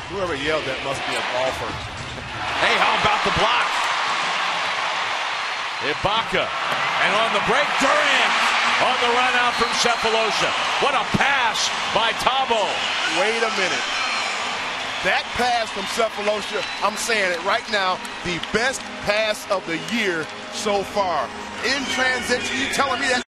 Whoever yelled that must be a golfer. Hey, how about the block? Ibaka. And on the break, Durant on the run out from Sefolosha. What a pass by Thabo. Wait a minute. That pass from Sefolosha, I'm saying it right now, the best pass of the year so far. In transition, you telling me that